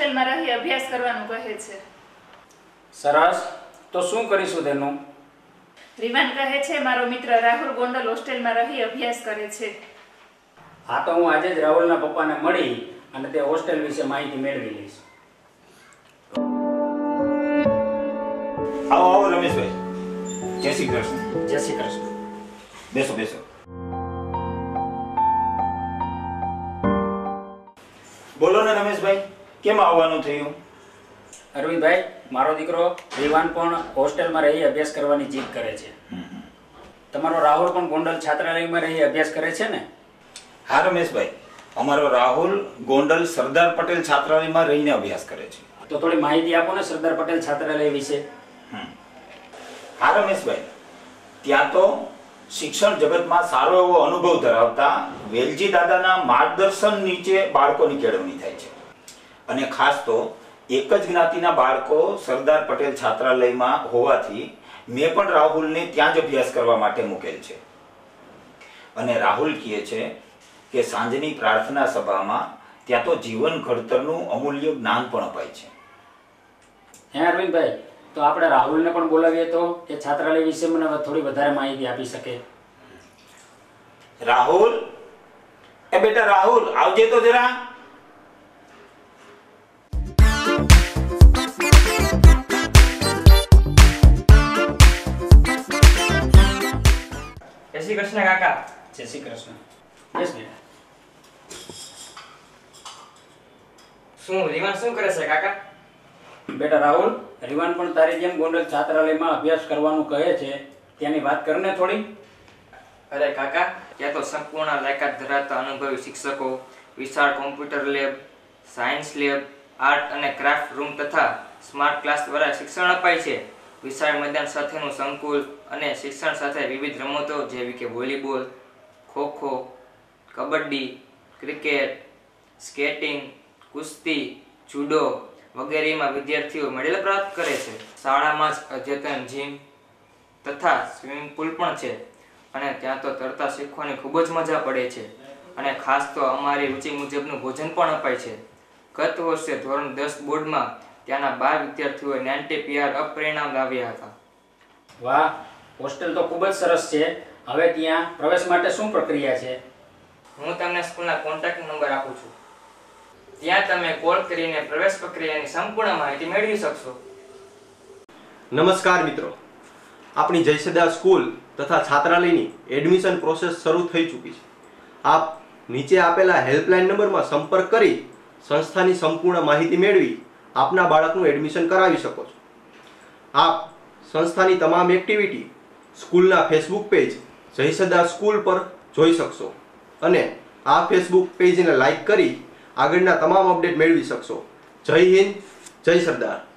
હોસ્ટેલમાં રહી અભ્યાસ કરવાનું કહે છે. સરસ. તો શું કરીશું તેનું? રીવાન કહે છે મારો મિત્ર રાહુલ ગોંડલ હોસ્ટેલમાં રહી અભ્યાસ કરે છે. હા, તો હું આજે જ રાહુલના પપ્પાને મળી અને તે હોસ્ટેલ વિશે માહિતી મેળવી લઈશ. આવો આવો રમેશભાઈ. જય શ્રી કૃષ્ણ. જય શ્રી કૃષ્ણ. બેસો બેસો. બોલો ને રમેશભાઈ, કેમ આવવાનું થયું? અરવિંદભાઈ, મારો દીકરો રીવાન પણ હોસ્ટેલમાં રહી અભ્યાસ કરવાની જીદ કરે છે. તમારો રાહુલ પણ ગોંડલ છાત્રાલયમાં રહી અભ્યાસ કરે છે ને? હા રમેશભાઈ, અમારો રાહુલ ગોંડલ સરદાર પટેલ છાત્રાલયમાં રહીને અભ્યાસ કરે છે. તો થોડી માહિતી આપો ને સરદાર પટેલ છાત્રાલય વિશે. હા રમેશભાઈ, ત્યાં તો શિક્ષણ જગતમાં સારો એવો અનુભવ ધરાવતા વેલજી દાદાના માર્ગદર્શન નીચે બાળકોની કેળવણી થાય છે. અને ખાસ તો એક જ જ્ઞાતિના બાળકો સરદાર પટેલ છાત્રાલયમાં હોવાથી મેં પણ રાહુલને ત્યાં જ અભ્યાસ કરવા માટે મૂકેલ છે. અને રાહુલ કહે છે કે સાંજની પ્રાર્થના સભામાં ત્યાં તો જીવન ઘડતરનું અમૂલ્ય જ્ઞાન પણ અપાય છે. હે અરવિંદભાઈ, તો આપણે રાહુલને પણ બોલાવીએ તો એ છાત્રાલય વિશે મને થોડી વધારે માહિતી આપી શકે. રાહુલ, એ બેટા રાહુલ, આવજે તો જરા. જય શ્રી કૃષ્ણ કાકા. જય શ્રી કૃષ્ણ. બેસ બેટા. શું રીવાન શું કરે છે કાકા? બેટા રાહુલ, રીવાન પણ તારી જેમ ગોંડલ છાત્રાલયમાં અભ્યાસ કરવાનું કહે છે, ત્યાંની વાત કરને થોડી. અરે કાકા, ત્યાં તો સંપૂર્ણ લાયકાત ધરાવતા અનુભવી શિક્ષકો, વિશાળ computer lab, science lab, art અને ક્રાફ્ટ રૂમ તથા સ્માર્ટ ક્લાસ દ્વારા શિક્ષણ અપાય છે. વિશાળ મેદાન સાથેનું સંકુલ અને શિક્ષણ સાથે વિવિધ રમતો જેવી કે volleyball, kho-kho, kabaddi, cricket, skating, કુસ્તી, જુડો વગેરેમાં વિદ્યાર્થીઓ મેડલ પ્રાપ્ત કરે છે. શાળામાં જ અદ્યતન જીમ તથા સ્વિમિંગ પુલ પણ છે અને ત્યાં તો તરતા શીખવાની ખૂબ જ મજા પડે છે. અને ખાસ તો અમારી રુચિ મુજબનું ભોજન પણ અપાય છે. ગત વર્ષે ધોરણ 10 બોર્ડમાં ત્યાંના 12 વિદ્યાર્થીઓએ 90 PR અપ પરિણામ લાવ્યા હતા. વાહ, હોસ્ટેલ તો ખૂબ જ સરસ છે. હવે ત્યાં પ્રવેશ માટે શું પ્રક્રિયા છે? હું તમને સ્કૂલના કોન્ટેક્ટ નંબર આપું છું. ત્યાં તમે કોલ કરીને પ્રવેશ પ્રક્રિયાની સંપૂર્ણ માહિતી મેળવી શકશો. નમસ્કાર મિત્રો, આપણી જયસદા સ્કૂલ તથા છાત્રાલયની એડમિશન પ્રોસેસ શરૂ થઈ ચૂકી છે. આપ નીચે આપેલા હેલ્પલાઇન નંબરમાં સંપર્ક કરી સંસ્થાની સંપૂર્ણ માહિતી મેળવી આપના બાળકનું એડમિશન કરાવી શકો છો. આપ સંસ્થાની તમામ એક્ટિવિટી સ્કૂલના ફેસબુક પેજ જયસદા સ્કૂલ પર જોઈ શકશો અને આ ફેસબુક પેજને લાઈક કરી આગળના તમામ અપડેટ મેળવી શકશો. જય હિન્દ, જય સરદાર.